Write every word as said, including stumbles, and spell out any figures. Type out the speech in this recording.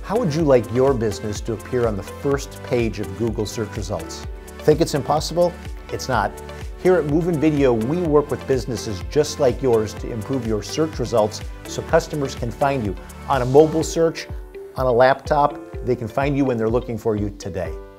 How would you like your business to appear on the first page of Google search results? Think it's impossible? It's not. Here at MOOvin Video, we work with businesses just like yours to improve your search results so customers can find you. On a mobile search, on a laptop, they can find you when they're looking for you today.